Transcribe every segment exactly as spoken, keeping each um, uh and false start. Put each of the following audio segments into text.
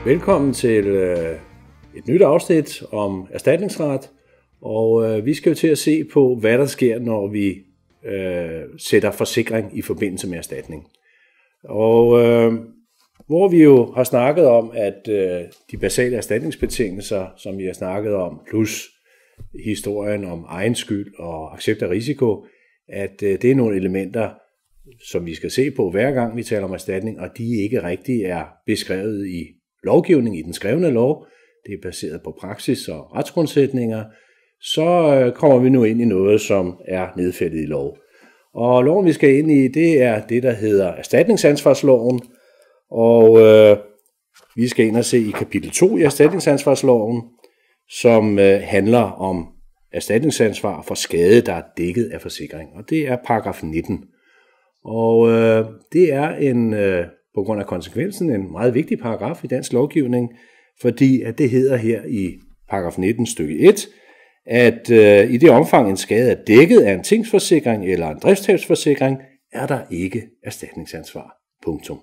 Velkommen til øh, et nyt afsnit om erstatningsret, og øh, vi skal jo til at se på, hvad der sker, når vi øh, sætter forsikring i forbindelse med erstatning. Og øh, hvor vi jo har snakket om, at øh, de basale erstatningsbetingelser, som vi har snakket om, plus historien om egen skyld og accept af risiko, at øh, det er nogle elementer, som vi skal se på hver gang vi taler om erstatning, og de ikke rigtig er beskrevet i lovgivning, i den skrevne lov. Det er baseret på praksis og retsgrundsætninger. Så kommer vi nu ind i noget, som er nedfældet i lov. Og loven, vi skal ind i, det er det, der hedder erstatningsansvarsloven. Og øh, vi skal ind og se i kapitel to i erstatningsansvarsloven, som øh, handler om erstatningsansvar for skade, der er dækket af forsikring. Og det er paragraf nitten. Og øh, det er en, øh, på grund af konsekvensen en meget vigtig paragraf i dansk lovgivning, fordi at det hedder her i paragraf nitten stykke et, at øh, i det omfang en skade er dækket af en tingsforsikring eller en driftstabsforsikring, er der ikke erstatningsansvar. Punktum.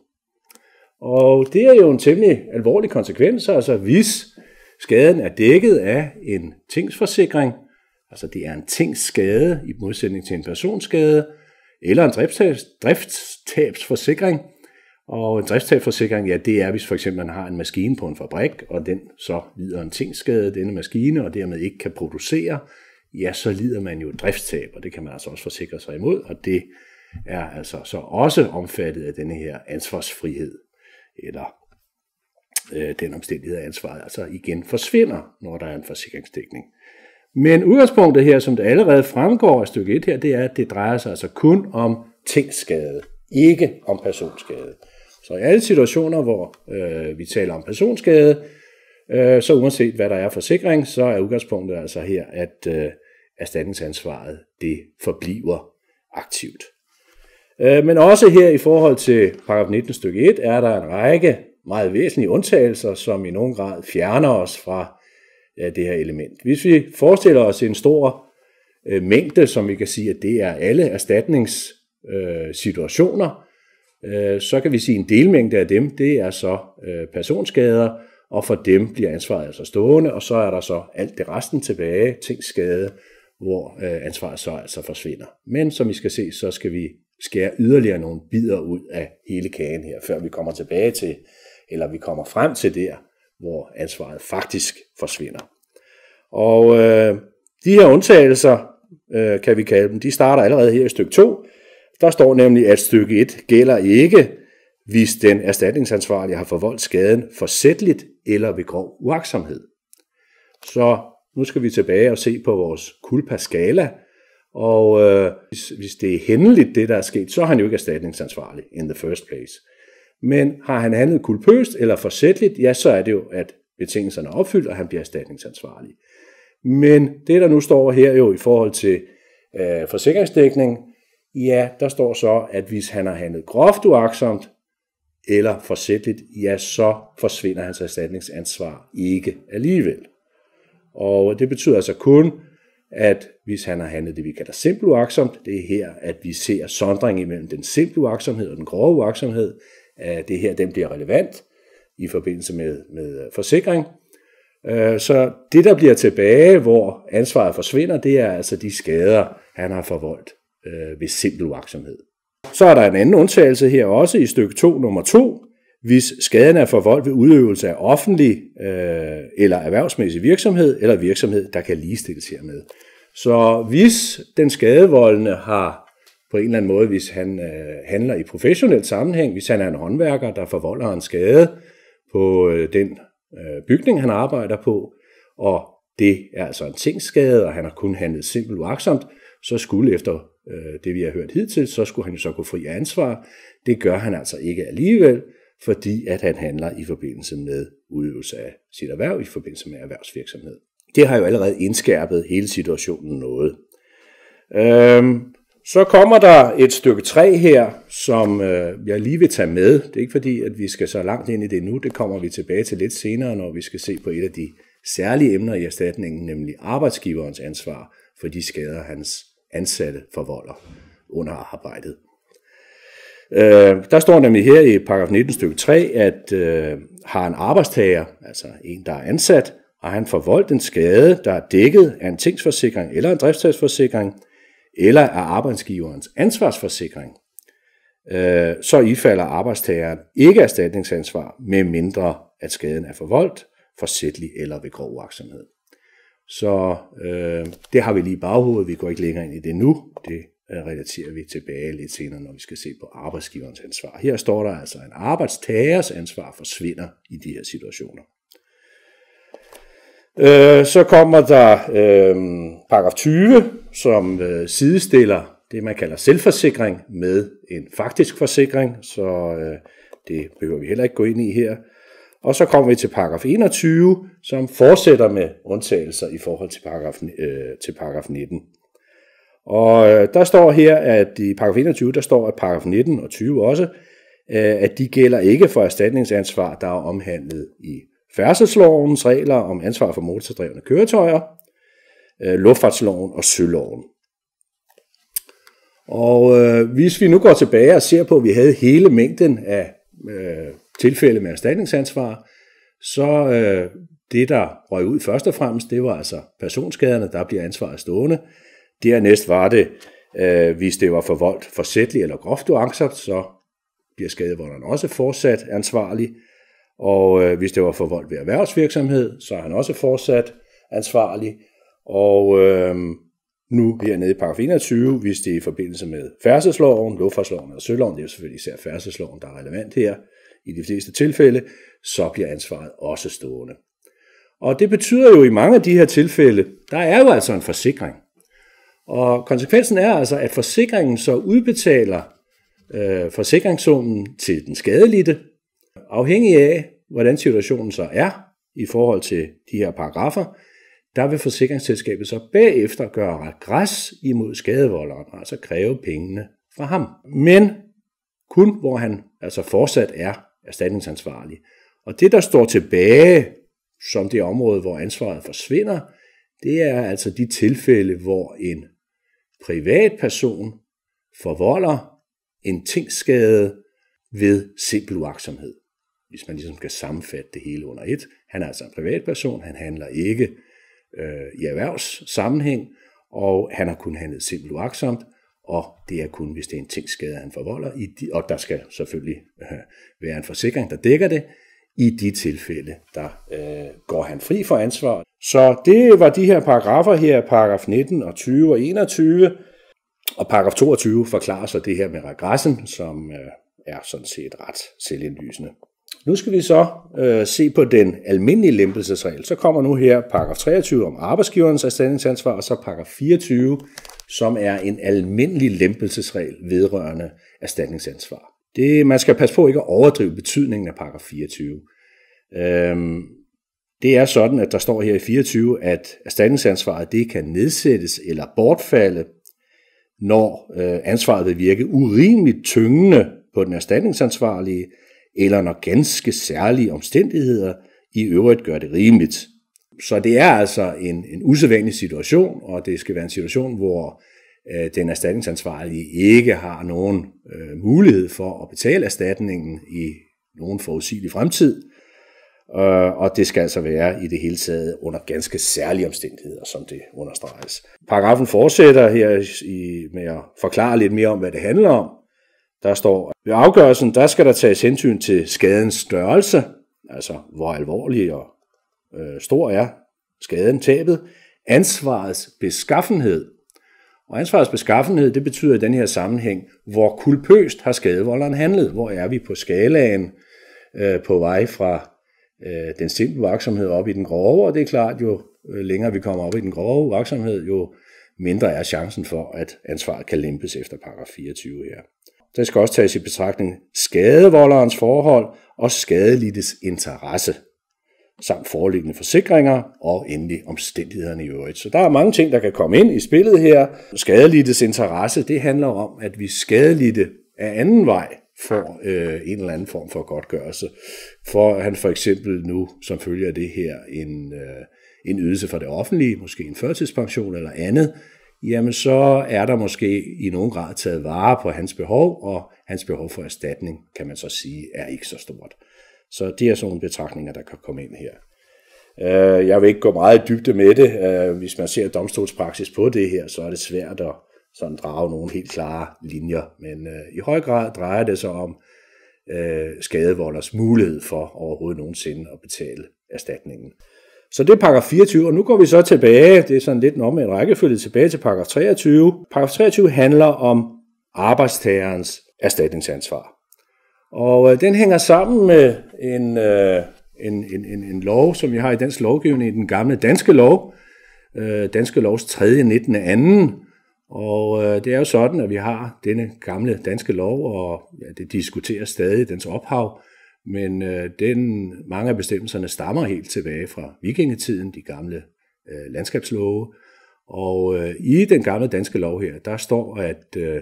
Og det er jo en temmelig alvorlig konsekvens, altså hvis skaden er dækket af en tingsforsikring, altså det er en tingsskade i modsætning til en personskade, eller en driftstabs, driftstabsforsikring. Og en driftstabsforsikring, ja, det er, hvis for eksempel man har en maskine på en fabrik, og den så lider en tingsskade, denne maskine, og dermed ikke kan producere, ja, så lider man jo driftstab, og det kan man altså også forsikre sig imod, og det er altså så også omfattet af denne her ansvarsfrihed, eller øh, den omstændighed af ansvaret, altså igen forsvinder, når der er en forsikringsdækning. Men udgangspunktet her, som det allerede fremgår af stykke et her, det er, at det drejer sig altså kun om tingsskade, ikke om personskade. Så i alle situationer, hvor øh, vi taler om personskade, øh, så uanset hvad der er forsikring, så er udgangspunktet altså her, at øh, erstatningsansvaret det forbliver aktivt. Øh, men også her i forhold til paragraf nitten stykke et, er der en række meget væsentlige undtagelser, som i nogen grad fjerner os fra ja, det her element. Hvis vi forestiller os en stor øh, mængde, som vi kan sige, at det er alle erstatningssituationer, øh, øh, så kan vi sige, at en delmængde af dem, det er så øh, personskader, og for dem bliver ansvaret altså stående, og så er der så alt det resten tilbage, tingsskade, hvor øh, ansvaret så altså forsvinder. Men som I skal se, så skal vi skære yderligere nogle bidder ud af hele kagen her, før vi kommer tilbage til, eller vi kommer frem til der, hvor ansvaret faktisk forsvinder. Og øh, de her undtagelser, øh, kan vi kalde dem, de starter allerede her i stykke to. Der står nemlig, at stykke et gælder ikke, hvis den erstatningsansvarlige har forvoldt skaden forsætligt eller ved grov uagtsomhed. Så nu skal vi tilbage og se på vores culpa-skala, og øh, hvis, hvis det er hændeligt, det der er sket, så er han jo ikke erstatningsansvarlig in the first place. Men har han handlet kulpøst eller forsætligt, ja, så er det jo, at betingelserne er opfyldt, og han bliver erstatningsansvarlig. Men det, der nu står her jo i forhold til øh, forsikringsdækning, ja, der står så, at hvis han har handlet groft uagtsomt eller forsætligt, ja, så forsvinder hans erstatningsansvar ikke alligevel. Og det betyder altså kun, at hvis han har handlet det, vi kalder simpel uagtsomt, det er her, at vi ser sondring imellem den simple uagtsomhed og den grove uagtsomhed. Det her, den bliver relevant i forbindelse med, med forsikring. Så det, der bliver tilbage, hvor ansvaret forsvinder, det er altså de skader, han har forvoldt ved simpel uagtsomhed. Så er der en anden undtagelse her også i stykke to, nummer to, hvis skaden er forvoldt ved udøvelse af offentlig øh, eller erhvervsmæssig virksomhed, eller virksomhed, der kan ligestilles hermed. Så hvis den skadevoldende har på en eller anden måde, hvis han øh, handler i professionel sammenhæng, hvis han er en håndværker, der forvolder en skade på øh, den øh, bygning, han arbejder på, og det er altså en tingsskade, og han har kun handlet simpelt uagtsomt, så skulle efter øh, det, vi har hørt hidtil, så skulle han jo så gå fri af ansvar. Det gør han altså ikke alligevel, fordi at han handler i forbindelse med udøvelse af sit erhverv, i forbindelse med erhvervsvirksomhed. Det har jo allerede indskærpet hele situationen noget. Øhm, Så kommer der et stykke tre her, som øh, jeg lige vil tage med. Det er ikke fordi, at vi skal så langt ind i det nu. Det kommer vi tilbage til lidt senere, når vi skal se på et af de særlige emner i erstatningen, nemlig arbejdsgiverens ansvar for de skader, hans ansatte forvolder under arbejdet. Øh, der står nemlig her i paragraf nitten stykke tre, at øh, har en arbejdstager, altså en, der er ansat, og han forvoldt en skade, der er dækket af en tingsforsikring eller en driftstabsforsikring, eller af arbejdsgiverens ansvarsforsikring, øh, så ifalder arbejdstageren ikke erstatningsansvar, med mindre at skaden er forvoldt, forsætlig eller ved grov uagtsomhed. Så øh, det har vi lige i baghovedet, vi går ikke længere ind i det nu, det relaterer vi tilbage lidt senere, når vi skal se på arbejdsgiverens ansvar. Her står der altså, at en arbejdstagers ansvar forsvinder i de her situationer. Øh, så kommer der øh, paragraf tyve, som øh, sidestiller det, man kalder selvforsikring med en faktisk forsikring, så øh, det behøver vi heller ikke gå ind i her. Og så kommer vi til paragraf enogtyve, som fortsætter med undtagelser i forhold til paragraf, øh, til paragraf nitten. Og øh, der står her, at i paragraf enogtyve, der står, at paragraf nitten og tyve også, øh, at de gælder ikke for erstatningsansvar, der er omhandlet i færdselslovens regler om ansvar for motordrevne køretøjer, øh, luftfartsloven og søloven. Og øh, hvis vi nu går tilbage og ser på, at vi havde hele mængden af øh, tilfælde med erstatningsansvar, så øh, det, der røg ud først og fremmest, det var altså personskaderne, der bliver ansvaret stående. Dernæst var det, øh, hvis det var forvoldt forsætlig eller groft uagtsomt, så bliver skadevolderen også fortsat ansvarlig. Og øh, hvis det var forvoldt ved erhvervsvirksomhed, så er han også fortsat ansvarlig. Og øh, nu hernede i paragraf enogtyve, hvis det er i forbindelse med færdselsloven, luftfartsloven og søloven, det er jo selvfølgelig især færdselsloven, der er relevant her i de fleste tilfælde, så bliver ansvaret også stående. Og det betyder jo i mange af de her tilfælde, der er jo altså en forsikring. Og konsekvensen er altså, at forsikringen så udbetaler øh, forsikringssummen til den skadelidte, afhængig af, hvordan situationen så er i forhold til de her paragrafer, der vil forsikringsselskabet så bagefter gøre regres imod skadevolderen, altså kræve pengene fra ham. Men kun hvor han altså fortsat er erstatningsansvarlig. Og det, der står tilbage som det område, hvor ansvaret forsvinder, det er altså de tilfælde, hvor en privatperson forvolder en tingsskade ved simpel uagtsomhed. Hvis man ligesom skal sammenfatte det hele under et. Han er altså en privatperson, han handler ikke øh, i erhvervssammenhæng, og han har kun handlet simpelt uagtsomt, og det er kun, hvis det er en tingsskade, han forvolder, i de, og der skal selvfølgelig øh, være en forsikring, der dækker det. I de tilfælde, der øh, går han fri for ansvar. Så det var de her paragrafer her, paragraf nitten og tyve og enogtyve, og paragraf toogtyve forklarer så det her med regressen, som øh, er sådan set ret selvindlysende. Nu skal vi så øh, se på den almindelige lempelsesregel. Så kommer nu her paragraf treogtyve om arbejdsgiverens erstatningsansvar, og så paragraf fireogtyve, som er en almindelig lempelsesregel vedrørende erstatningsansvar. Det, man skal passe på ikke at overdrive betydningen af paragraf fireogtyve. Øhm, det er sådan, at der står her i fireogtyve, at erstatningsansvaret det kan nedsættes eller bortfalde, når øh, ansvaret vil virke urimeligt tyngende på den erstatningsansvarlige, eller når ganske særlige omstændigheder i øvrigt gør det rimeligt. Så det er altså en, en usædvanlig situation, og det skal være en situation, hvor øh, den erstatningsansvarlige ikke har nogen øh, mulighed for at betale erstatningen i nogen forudsigelig fremtid, øh, og det skal altså være i det hele taget under ganske særlige omstændigheder, som det understreges. Paragrafen fortsætter her i, med at forklare lidt mere om, hvad det handler om. Der står, ved afgørelsen, der skal der tages hensyn til skadens størrelse, altså hvor alvorlig og øh, stor er skaden, tabet, ansvarets beskaffenhed. Og ansvarets beskaffenhed, det betyder i den her sammenhæng, hvor kulpøst har skadevolderen handlet. Hvor er vi på skalaen øh, på vej fra øh, den simple uagtsomhed op i den grove, og det er klart, jo længere vi kommer op i den grove uagtsomhed, jo mindre er chancen for, at ansvaret kan lempes efter paragraf fireogtyve her. Der skal også tages i betragtning skadevolderens forhold og skadelidtes interesse, samt foreliggende forsikringer og endelig omstændighederne i øvrigt. Så der er mange ting, der kan komme ind i spillet her. Skadelidtes interesse, det handler om, at vi skadelidte af anden vej får øh, en eller anden form for godtgørelse. For han for eksempel nu, som følge af det her, en, øh, en ydelse fra det offentlige, måske en førtidspension eller andet, jamen så er der måske i nogen grad taget vare på hans behov, og hans behov for erstatning, kan man så sige, er ikke så stort. Så det er sådan nogle betragtninger, der kan komme ind her. Jeg vil ikke gå meget i dybde med det. Hvis man ser domstolspraksis på det her, så er det svært at sådan drage nogle helt klare linjer. Men i høj grad drejer det sig om skadevolders mulighed for overhovedet nogensinde at betale erstatningen. Så det er paragraf fireogtyve, og nu går vi så tilbage, det er sådan lidt en omvendt rækkefølge, tilbage til paragraf treogtyve. Paragraf treogtyve handler om arbejdstagerens erstatningsansvar. Og den hænger sammen med en, en, en, en, en lov, som vi har i dansk lovgivning, i den gamle danske lov, danske lovs tredje nittende anden. Og det er jo sådan, at vi har denne gamle danske lov, og ja, det diskuteres stadig dens ophav, men øh, den, mange af bestemmelserne stammer helt tilbage fra vikingetiden, de gamle øh, landskabslove. Og øh, i den gamle danske lov her, der står, at øh,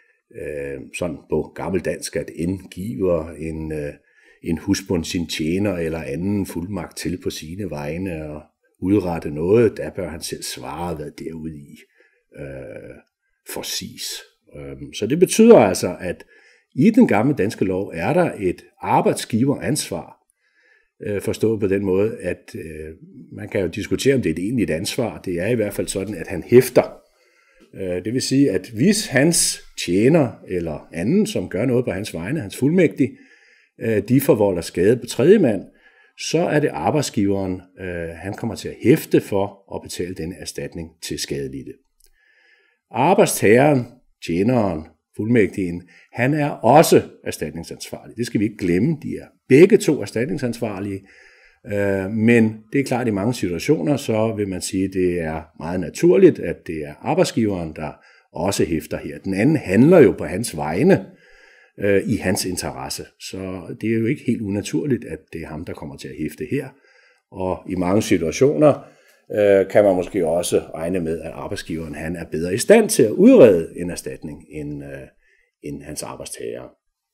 øh, sådan på gammeldansk, at indgiver en, øh, en husbond sin tjener eller anden fuldmagt til på sine vegne og udrette noget, der bør han selv svare, hvad derude i øh, forsiges. Øh, så det betyder altså, at i den gamle danske lov er der et arbejdsgiveransvar, øh, forstået på den måde, at øh, man kan jo diskutere, om det er et egentligt ansvar. Det er i hvert fald sådan, at han hæfter. Øh, det vil sige, at hvis hans tjener eller anden, som gør noget på hans vegne, hans fuldmægtig, øh, de forvolder skade på tredje mand, så er det arbejdsgiveren, øh, han kommer til at hæfte for at betale denne erstatning til skadelidte. Arbejdstageren, tjeneren, fuldmægtigen, han er også erstatningsansvarlig. Det skal vi ikke glemme. De er begge to erstatningsansvarlige. Men det er klart, at i mange situationer, så vil man sige, at det er meget naturligt, at det er arbejdsgiveren, der også hæfter her. Den anden handler jo på hans vegne i hans interesse. Så det er jo ikke helt unaturligt, at det er ham, der kommer til at hæfte her. Og i mange situationer kan man måske også regne med, at arbejdsgiveren han er bedre i stand til at udrede en erstatning end, end hans arbejdstager.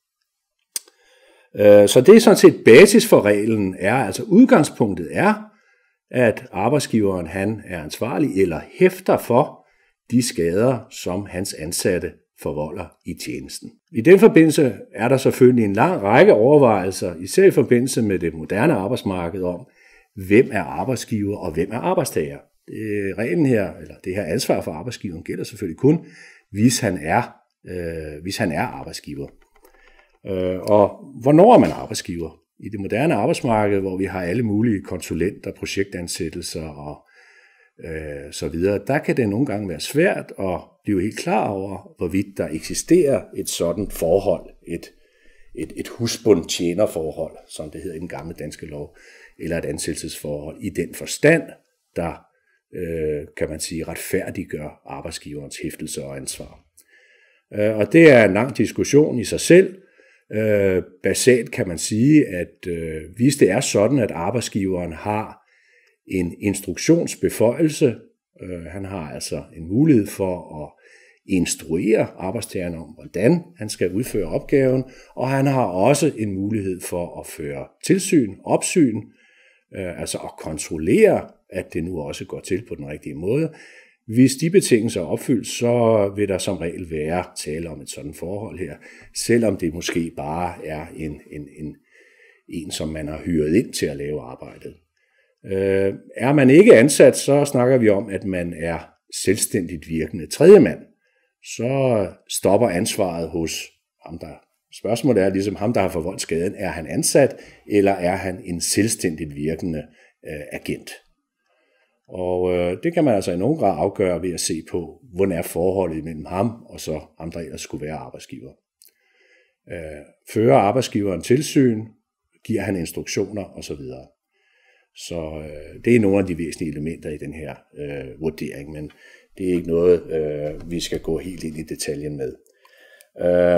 Så det er sådan set basis for reglen, er altså udgangspunktet er, at arbejdsgiveren han er ansvarlig eller hæfter for de skader, som hans ansatte forvolder i tjenesten. I den forbindelse er der selvfølgelig en lang række overvejelser, især i forbindelse med det moderne arbejdsmarked om, hvem er arbejdsgiver og hvem er arbejdstager. Det, reglen her, eller det her ansvar for arbejdsgiveren gælder selvfølgelig kun, hvis han er, øh, hvis han er arbejdsgiver. Øh, og hvornår er man arbejdsgiver? I det moderne arbejdsmarked, hvor vi har alle mulige konsulenter, projektansættelser og øh, så videre, der kan det nogle gange være svært at blive helt klar over, hvorvidt der eksisterer et sådan forhold, et, et, et husbond-tjener-forhold, som det hedder i den gamle danske lov, eller et ansættelsesforhold i den forstand, der, øh, kan man sige, retfærdiggør arbejdsgiverens hæftelse og ansvar. Øh, og det er en lang diskussion i sig selv. Øh, basalt kan man sige, at øh, hvis det er sådan, at arbejdsgiveren har en instruktionsbeføjelse, øh, han har altså en mulighed for at instruere arbejdstageren om, hvordan han skal udføre opgaven, og han har også en mulighed for at føre tilsyn, opsyn, øh, altså at kontrollere, at det nu også går til på den rigtige måde. Hvis de betingelser er opfyldt, så vil der som regel være tale om et sådan forhold her, selvom det måske bare er en, en, en, en som man har hyret ind til at lave arbejdet. Øh, er man ikke ansat, så snakker vi om, at man er selvstændigt virkende tredjemand. Så stopper ansvaret hos ham, der. Spørgsmålet er ligesom ham, der har forvoldt skaden. Er han ansat, eller er han en selvstændigt virkende øh, agent? Og øh, det kan man altså i nogen grad afgøre ved at se på, hvordan er forholdet mellem ham og så ham, der ellers skulle være arbejdsgiver. Øh, fører arbejdsgiveren tilsyn, giver han instruktioner osv. Så øh, det er nogle af de væsentlige elementer i den her øh, vurdering, men det er ikke noget, øh, vi skal gå helt ind i detaljen med. Øh,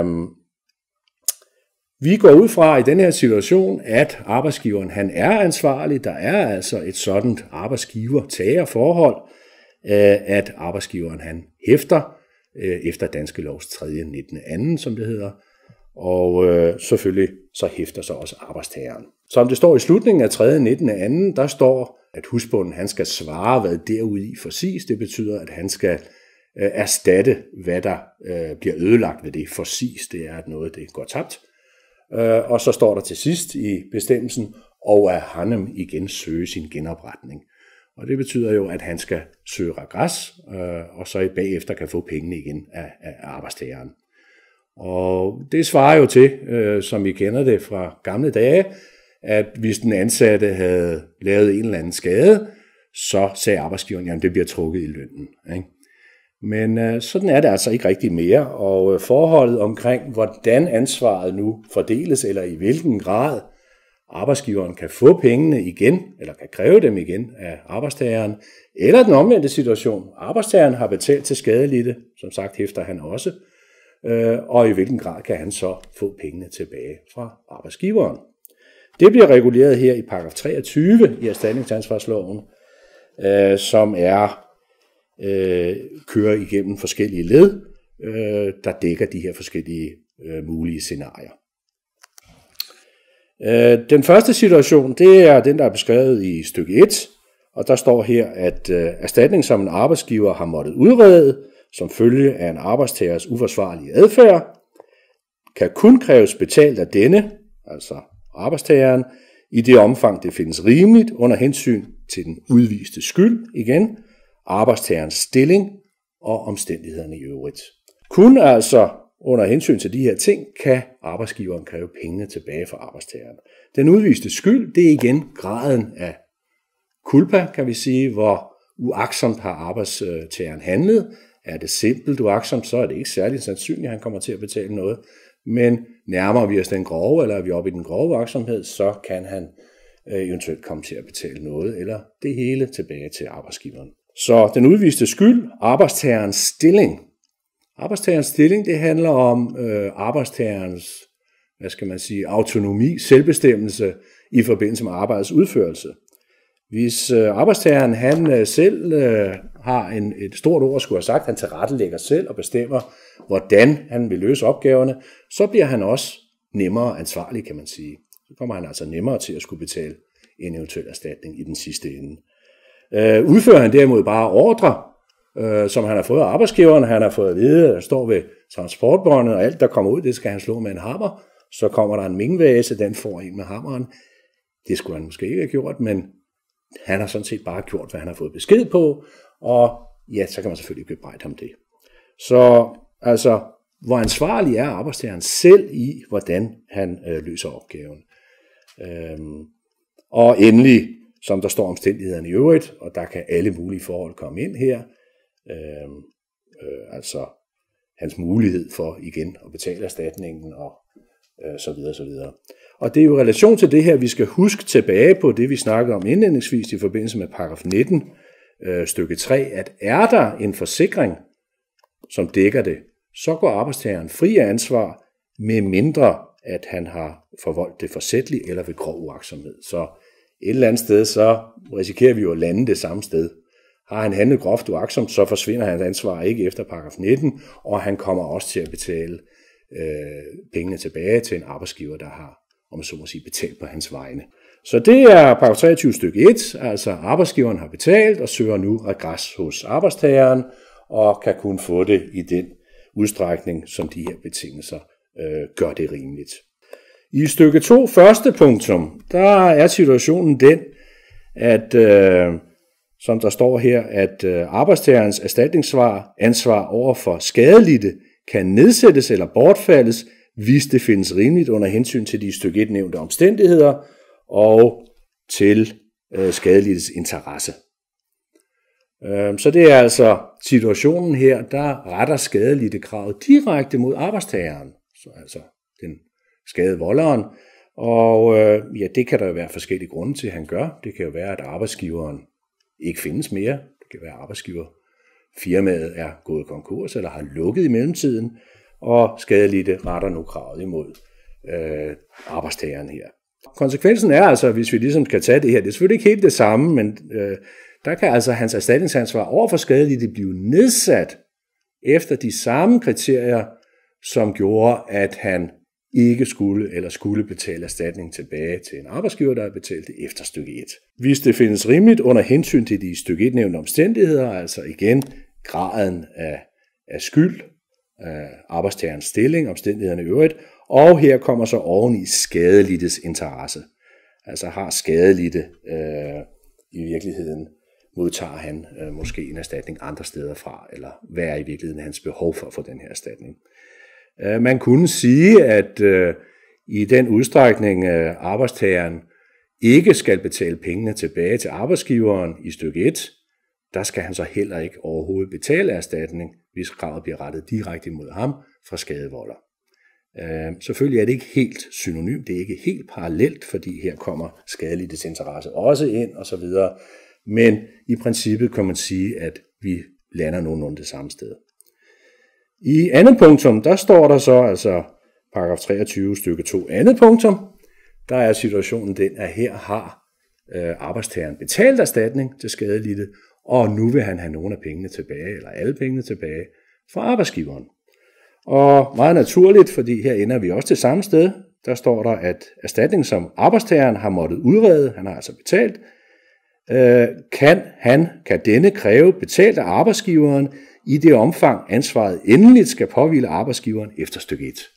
Vi går ud fra i den her situation, at arbejdsgiveren han er ansvarlig. Der er altså et sådan arbejdsgiver-tager-forhold, at arbejdsgiveren han hæfter efter danske lovs tredje nittende anden, som det hedder. Og selvfølgelig så hæfter så også arbejdstageren. Som det står i slutningen af tredje nittende anden, der står, at husbonden han skal svare, hvad derude i forsiges. Det betyder, at han skal øh, erstatte, hvad der øh, bliver ødelagt ved det. Forsis, det er, at noget det går tabt. Øh, og så står der til sidst i bestemmelsen, og at Hanem igen søge sin genopretning. Og det betyder jo, at han skal søge regres, øh, og så bagefter kan få pengene igen af, af arbejdstageren. Og det svarer jo til, øh, som vi kender det fra gamle dage, at hvis den ansatte havde lavet en eller anden skade, så sagde arbejdsgiveren, jamen det bliver trukket i lønnen. Ikke? Men øh, sådan er det altså ikke rigtig mere, og øh, forholdet omkring, hvordan ansvaret nu fordeles, eller i hvilken grad arbejdsgiveren kan få pengene igen, eller kan kræve dem igen af arbejdstageren, eller den omvendte situation. Arbejdstageren har betalt til skadelidte, som sagt hæfter han også, øh, og i hvilken grad kan han så få pengene tilbage fra arbejdsgiveren. Det bliver reguleret her i paragraf treogtyve i erstatningsansvarsloven, øh, som er øh, kører igennem forskellige led, øh, der dækker de her forskellige øh, mulige scenarier. Øh, den første situation, det er den, der er beskrevet i stykke et, og der står her, at øh, erstatning som en arbejdsgiver har måttet udrede, som følge af en arbejdstagers uforsvarlige adfærd, kan kun kræves betalt af denne, altså arbejdstageren, i det omfang det findes rimeligt under hensyn til den udviste skyld, igen, arbejdstagerens stilling og omstændighederne i øvrigt. Kun altså under hensyn til de her ting, kan arbejdsgiveren kræve pengene tilbage fra arbejdstageren. Den udviste skyld, det er igen graden af culpa, kan vi sige, hvor uagtsomt har arbejdstageren handlet. Er det simpelt uagtsomt, så er det ikke særlig sandsynligt, at han kommer til at betale noget. Men nærmer vi os den grove, eller er vi oppe i den grove uagtsomhed, så kan han eventuelt komme til at betale noget, eller det hele tilbage til arbejdsgiveren. Så den udviste skyld, arbejdstagerens stilling. Arbejdstagerens stilling, det handler om øh, arbejdstagerens, hvad skal man sige, autonomi, selvbestemmelse i forbindelse med arbejdets udførelse. Hvis øh, arbejdstageren han øh, selv øh, har en, et stort ord, skulle have sagt, han tilrettelægger selv og bestemmer, hvordan han vil løse opgaverne, så bliver han også nemmere ansvarlig, kan man sige. Så kommer han altså nemmere til at skulle betale en eventuel erstatning i den sidste ende. Øh, udfører han derimod bare ordre, øh, som han har fået af arbejdsgiveren, han har fået at vide, der står ved transportbåndet, og alt der kommer ud, det skal han slå med en hammer, så kommer der en mingvase, den får en med hammeren. Det skulle han måske ikke have gjort, men han har sådan set bare gjort, hvad han har fået besked på, og ja, så kan man selvfølgelig ikke bebrejde ham det. Så altså, hvor ansvarlig er arbejdstageren selv i, hvordan han øh, løser opgaven. Øhm, og endelig, som der står omstændighederne i øvrigt, og der kan alle mulige forhold komme ind her, øhm, øh, altså hans mulighed for igen at betale erstatningen og øh, så videre, så videre. Og det er jo i relation til det her, vi skal huske tilbage på det, vi snakkede om indledningsvis i forbindelse med paragraf nitten, øh, stykke tre, at er der en forsikring, som dækker det, så går arbejdstageren fri af ansvar, med mindre at han har forvoldt det forsætligt eller ved grov uagtsomhed. Så et eller andet sted, så risikerer vi jo at lande det samme sted. Har han handlet groft uagtsomt, så forsvinder hans ansvar ikke efter paragraf nitten, og han kommer også til at betale øh, pengene tilbage til en arbejdsgiver, der har, om så må sige, betalt på hans vegne. Så det er paragraf treogtyve stykke et, altså arbejdsgiveren har betalt og søger nu regres hos arbejdstageren, og kan kun få det i den udstrækning, som de her betingelser øh, gør det rimeligt. I stykke to, første punktum, der er situationen den, at øh, som der står her, at øh, arbejdstagerens erstatningssvar ansvar over for skadelidte kan nedsættes eller bortfaldes, hvis det findes rimeligt under hensyn til de stykke et nævnte omstændigheder og til øh, skadelidtes interesse. Øh, så det er altså situationen her, der retter skadelidte kravet direkte mod arbejdstageren, så altså den skadevolderen. Og øh, ja, det kan der jo være forskellige grunde til, at han gør. Det kan jo være, at arbejdsgiveren ikke findes mere. Det kan være, at arbejdsgiverfirmaet er gået konkurs eller har lukket i mellemtiden, og skadelidte retter nu kravet imod øh, arbejdstageren her. Konsekvensen er altså, hvis vi ligesom kan tage det her, det er selvfølgelig ikke helt det samme, men øh, der kan altså hans erstatningsansvar over for skadelidte blive nedsat efter de samme kriterier, som gjorde, at han ikke skulle eller skulle betale erstatning tilbage til en arbejdsgiver, der har betalt det efter stykke et. Hvis det findes rimeligt under hensyn til de stykke et nævnte omstændigheder, altså igen graden af, af skyld, af arbejdstagerens stilling, omstændighederne i øvrigt, og her kommer så oveni skadelidtes interesse. Altså har skadelidte øh, i virkeligheden, modtager han øh, måske en erstatning andre steder fra, eller hvad er i virkeligheden hans behov for at få den her erstatning. Øh, man kunne sige, at øh, i den udstrækning øh, arbejdstageren ikke skal betale pengene tilbage til arbejdsgiveren i stykke et, der skal han så heller ikke overhovedet betale erstatning, hvis kravet bliver rettet direkte mod ham fra skadevolder. Øh, selvfølgelig er det ikke helt synonymt, det er ikke helt parallelt, fordi her kommer skadelidtes interesse også ind osv., men i princippet kan man sige, at vi lander nogenlunde det samme sted. I andet punktum, der står der så altså paragraf treogtyve stykke to andet punktum, der er situationen den, at her har øh, arbejdstageren betalt erstatning til skadelidte, og nu vil han have nogle af pengene tilbage, eller alle pengene tilbage fra arbejdsgiveren. Og meget naturligt, fordi her ender vi også til samme sted, der står der, at erstatning som arbejdstageren har måttet udrede, han har altså betalt, øh, kan han, kan denne kræve betalt af arbejdsgiveren i det omfang ansvaret endeligt skal påhvile arbejdsgiveren efter stykke et.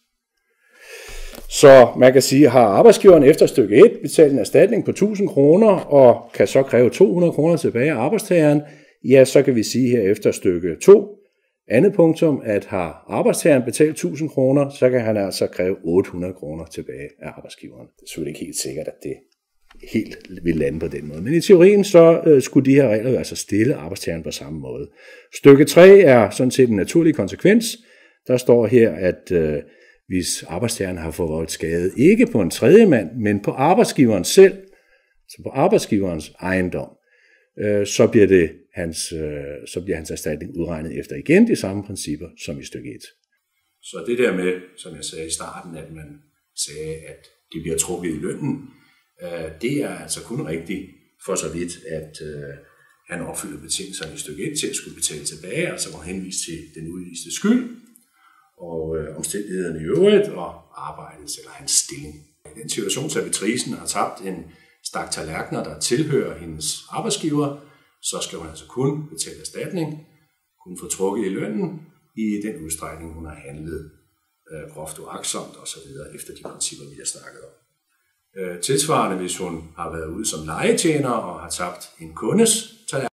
Så man kan sige, har arbejdsgiveren efter stykke et betalt en erstatning på tusind kroner og kan så kræve to hundrede kroner tilbage af arbejdstageren, ja, så kan vi sige her efter stykke to, andet punktum, at har arbejdstageren betalt tusind kroner, så kan han altså kræve otte hundrede kroner tilbage af arbejdsgiveren. Det er selvfølgelig ikke helt sikkert, at det helt vil lande på den måde. Men i teorien så øh, skulle de her regler altså stille arbejdstageren på samme måde. Stykke tre er sådan set en naturlig konsekvens. Der står her, at øh, hvis arbejdstageren har forvoldt skade ikke på en tredje mand, men på arbejdsgiveren selv, så på arbejdsgiverens ejendom, øh, så bliver det hans, øh, så bliver hans erstatning udregnet efter igen de samme principper som i stykke et. Så det der med, som jeg sagde i starten, at man sagde, at det bliver trukket i lønnen, øh, det er altså kun rigtigt for så vidt, at øh, han opfylder betingelserne i stykke et til at skulle betale tilbage, altså må henvise til den udviste skyld, og øh, omstændighederne i øvrigt, og arbejdet eller hans stilling. I den situation, servitricen har tabt en stak tallerkener, der tilhører hendes arbejdsgiver, så skal hun altså kun betale erstatning, kun få trukket i lønnen, i den udstrækning, hun har handlet øh, groft uagtsomt osv. efter de principper, vi har snakket om. Øh, tilsvarende, hvis hun har været ude som lejetjener og har tabt en kundes tallerken,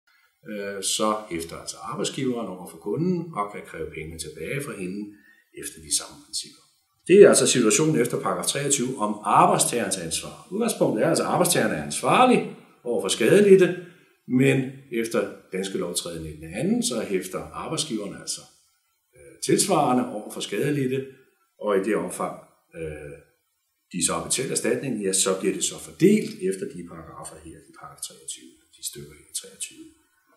så hæfter altså arbejdsgiveren over for kunden og kan kræve penge tilbage fra hende efter de samme principper. Det er altså situationen efter paragraf treogtyve om arbejdstagerens ansvar. Udgangspunktet er altså, at arbejdstageren er ansvarlig over for skadelidte, men efter danske lovtræden nitten anden, så hæfter arbejdsgiveren altså øh, tilsvarende over for skadelidte, og i det omfang øh, de så har betalt erstatning, ja, så bliver det så fordelt efter de paragrafer her i paragraf treogtyve, de stykker her i treogtyve.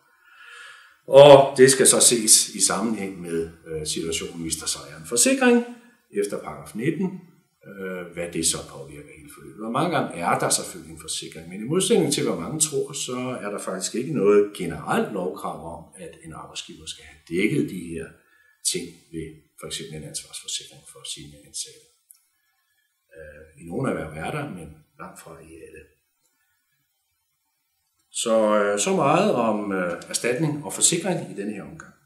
Og det skal så ses i sammenhæng med øh, situationen, hvis der så er en forsikring efter paragraf nitten, øh, hvad det så påvirker hele forløbet. Og mange gange er der selvfølgelig en forsikring, men i modsætning til, hvad mange tror, så er der faktisk ikke noget generelt lovkrav om, at en arbejdsgiver skal have dækket de her ting ved for eksempel en ansvarsforsikring for sine ansatte. Øh, I nogle erhverv er der, men langt fra i alle. Så, så meget om øh, erstatning og forsikring i denne her omgang.